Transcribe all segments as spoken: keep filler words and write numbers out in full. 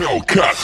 Hellcat.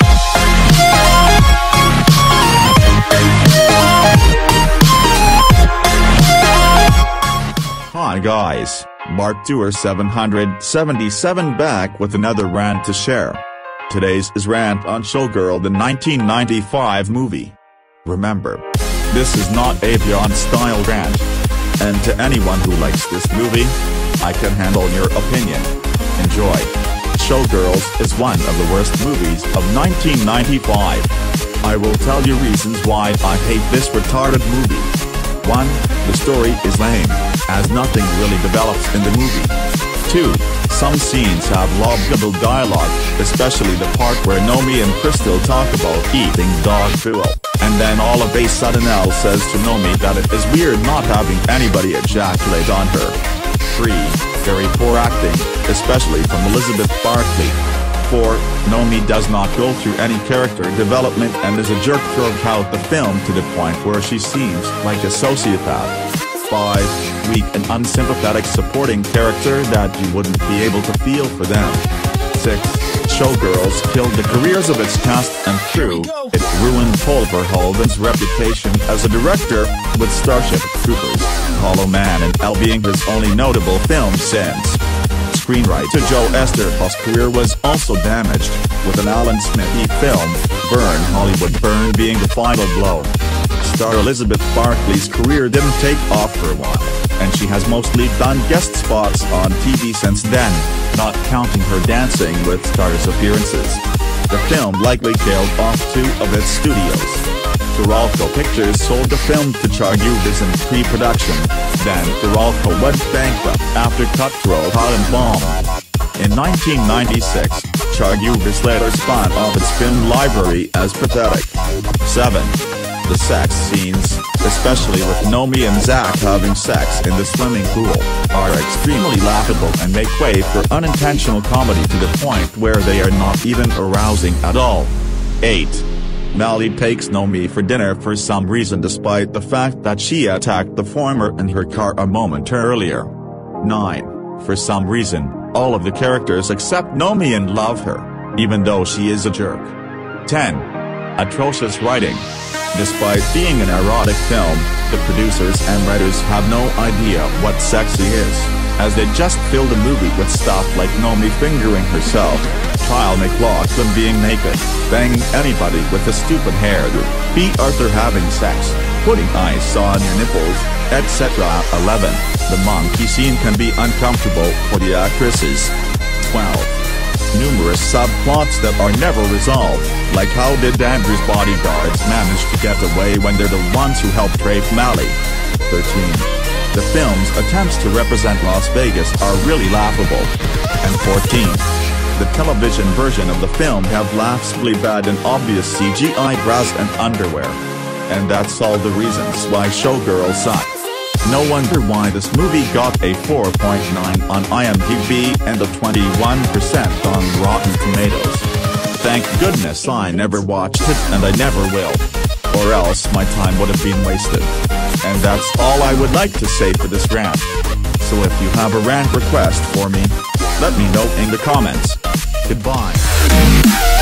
Hi guys, Mark Tour seven seventy-seven back with another rant to share. Today's is rant on Showgirl, the nineteen ninety-five movie. Remember, this is not a Beyond-style rant. And to anyone who likes this movie, I can handle your opinion. Enjoy. Showgirls is one of the worst movies of nineteen ninety-five. I will tell you reasons why I hate this retarded movie. one. The story is lame, as nothing really develops in the movie. two. Some scenes have laughable dialogue, especially the part where Nomi and Crystal talk about eating dog food. And then all of a sudden Elle says to Nomi that it is weird not having anybody ejaculate on her. three. Very poor acting, especially from Elizabeth Barkley. four. Nomi does not go through any character development and is a jerk throughout the film to the point where she seems like a sociopath. five. Weak and unsympathetic supporting character that you wouldn't be able to feel for them. six. Showgirls killed the careers of its cast and crew. It ruined Paul Verhoeven's reputation as a director, with Starship Troopers, Hollow Man and Elle being his only notable film since. Screenwriter Joe Eszterhal's career was also damaged, with an Alan Smithy film, Burn Hollywood Burn, being the final blow. Star Elizabeth Barkley's career didn't take off for a while, and she has mostly done guest spots on T V since then, not counting her Dancing with Stars appearances. The film likely killed off two of its studios. Turalco Pictures sold the film to Chargubis in pre-production, then Turalco went bankrupt after Cutthroat Bomb. In nineteen ninety-six, Chargubis later spun off its film library as Pathetic. seven. The sex scenes, especially with Nomi and Zach having sex in the swimming pool, are extremely laughable and make way for unintentional comedy to the point where they are not even arousing at all. eight. Mally takes Nomi for dinner for some reason despite the fact that she attacked the former in her car a moment earlier. nine. For some reason, all of the characters except Nomi and love her, even though she is a jerk. ten. Atrocious writing. Despite being an erotic film, the producers and writers have no idea what sexy is, as they just fill the movie with stuff like Nomi fingering herself, Kyle MacLachlan being naked, banging anybody with a stupid hairdo, B. Arthur having sex, putting ice on your nipples, et cetera. eleven. The monkey scene can be uncomfortable for the actresses. twelve. Numerous subplots that are never resolved, like how did Andrew's bodyguards manage to get away when they're the ones who helped rape Mally? thirteen. The film's attempts to represent Las Vegas are really laughable. And fourteen. The television version of the film have laughably bad and obvious C G I bras and underwear. And that's all the reasons why Showgirl sucks. No wonder why this movie got a four point nine on I M D B and a twenty-one percent on Rotten Tomatoes. Thank goodness I never watched it and I never will. Or else my time would have been wasted. And that's all I would like to say for this rant. So if you have a rant request for me, let me know in the comments. Goodbye.